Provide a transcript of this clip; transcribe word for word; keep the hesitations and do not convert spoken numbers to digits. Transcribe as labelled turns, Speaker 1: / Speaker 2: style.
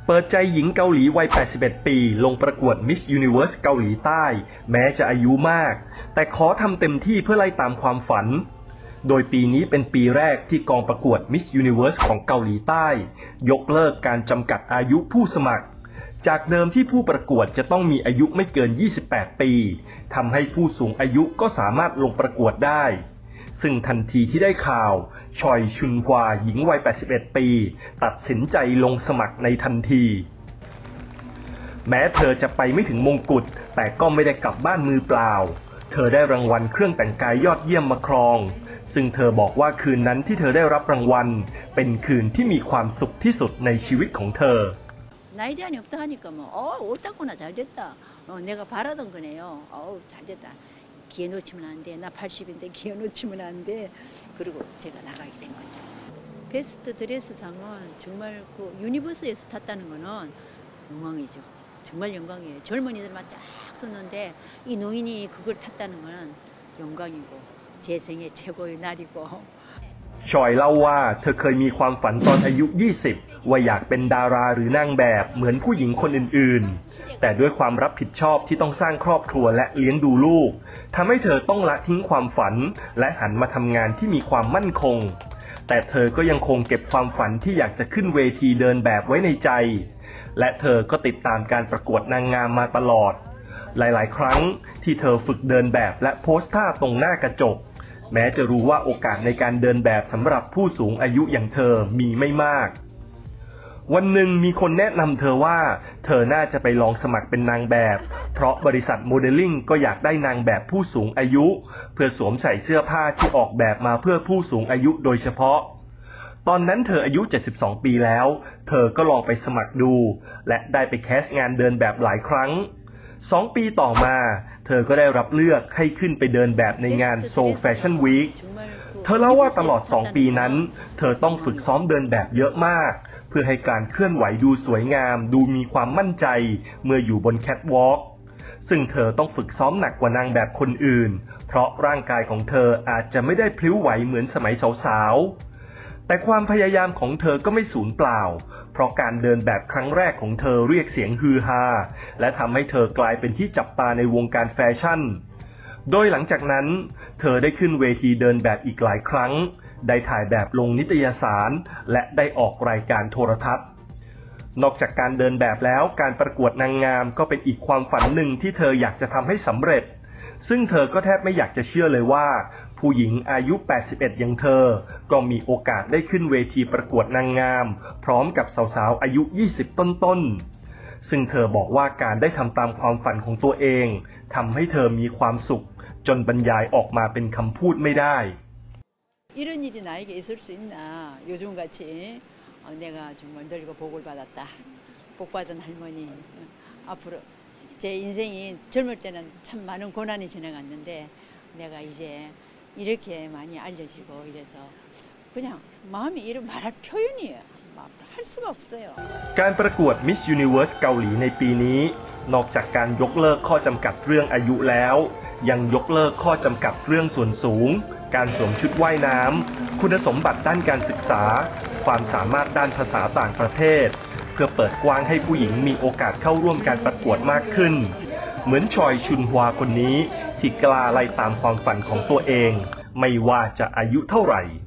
Speaker 1: เปิดใจหญิงเกาหลีวัยแปดสิบเอ็ดปีลงประกวด Miss Universe เกาหลีใต้แม้จะอายุมากแต่ขอทำเต็มที่เพื่อไล่ตามความฝันโดยปีนี้เป็นปีแรกที่กองประกวด Miss Universe ของเกาหลีใต้ยกเลิกการจำกัดอายุผู้สมัครจากเดิมที่ผู้ประกวดจะต้องมีอายุไม่เกินยี่สิบแปดปีทำให้ผู้สูงอายุก็สามารถลงประกวดได้ซึ่งทันทีที่ได้ข่าวชอยชุนฮวาหญิงวัยแปดสิบเอ็ดปีตัดสินใจลงสมัครในทันทีแม้เธอจะไปไม่ถึงมงกุฎแต่ก็ไม่ได้กลับบ้านมือเปล่าเธอได้รางวัลเครื่องแต่งกายยอดเยี่ยมมาครองซึ่งเธอบอกว่าคืนนั้นที่เธอได้รับรางวัลเป็นคืนที่มีความสุขที่สุดในชีวิตของเธอชอยเล่าว่าเธอเคยมีความฝันตอนอายุยี่สิบว่าอยากเป็นดาราหรือนางแบบเหมือนผู้หญิงคนอื่นๆแต่ด้วยความรับผิดชอบที่ต้องสร้างครอบครัวและเลี้ยงดูลูกทำให้เธอต้องละทิ้งความฝันและหันมาทำงานที่มีความมั่นคงแต่เธอก็ยังคงเก็บความฝันที่อยากจะขึ้นเวทีเดินแบบไว้ในใจและเธอก็ติดตามการประกวดนางงามมาตลอดหลายๆครั้งที่เธอฝึกเดินแบบและโพสท่าตรงหน้ากระจกแม้จะรู้ว่าโอกาสในการเดินแบบสำหรับผู้สูงอายุอย่างเธอมีไม่มากวันหนึ่งมีคนแนะนำเธอว่าเธอน่าจะไปลองสมัครเป็นนางแบบเพราะบริษัทโมเดลลิ่งก็อยากได้นางแบบผู้สูงอายุเพื่อสวมใส่เสื้อผ้าที่ออกแบบมาเพื่อผู้สูงอายุโดยเฉพาะตอนนั้นเธออายุเจ็ดสิบสองปีแล้วเธอก็ลองไปสมัครดูและได้ไปแคสต์งานเดินแบบหลายครั้งสองปีต่อมาเธอก็ได้รับเลือกให้ขึ้นไปเดินแบบในงานโซลแฟชั่นวีคเธอเล่าว่าตลอดสองปีนั้นเธอต้องฝึกซ้อมเดินแบบเยอะมากเพื่อให้การเคลื่อนไหวดูสวยงามดูมีความมั่นใจเมื่ออยู่บนแคทวอล์กซึ่งเธอต้องฝึกซ้อมหนักกว่านางแบบคนอื่นเพราะร่างกายของเธออาจจะไม่ได้พลิ้วไหวเหมือนสมัยสาวๆแต่ความพยายามของเธอก็ไม่สูญเปล่าเพราะการเดินแบบครั้งแรกของเธอเรียกเสียงฮือฮาและทำให้เธอกลายเป็นที่จับตาในวงการแฟชั่นโดยหลังจากนั้นเธอได้ขึ้นเวทีเดินแบบอีกหลายครั้งได้ถ่ายแบบลงนิตยสารและได้ออกรายการโทรทัศน์นอกจากการเดินแบบแล้วการประกวดนางงามก็เป็นอีกความฝันหนึ่งที่เธออยากจะทำให้สำเร็จซึ่งเธอก็แทบไม่อยากจะเชื่อเลยว่าผู้หญิงอายุแปดสิบเอ็ดอย่างเธอก็มีโอกาสได้ขึ้นเวทีประกวดนางงามพร้อมกับสาวๆอายุยี่สิบต้นๆซึ่งเธอบอกว่าการได้ทำตามความฝันของตัวเองทำให้เธอมีความสุขจนบรรยายออกมาเป็นคำพูดไม่ได้การประกวด Miss Universe เกาหลีในปีนี้นอกจากการยกเลิกข้อจำกัดเรื่องอายุแล้วยังยกเลิกข้อจำกัดเรื่องส่วนสูงการสวมชุดว่ายน้ำคุณสมบัติด้านการศึกษาความสามารถด้านภาษาต่างประเทศเพื่อเปิดกว้างให้ผู้หญิงมีโอกาสเข้าร่วมการประกวดมากขึ้นเหมือนชอยชุนฮวาคนนี้ที่กล้าไล่ตามความฝันของตัวเองไม่ว่าจะอายุเท่าไหร่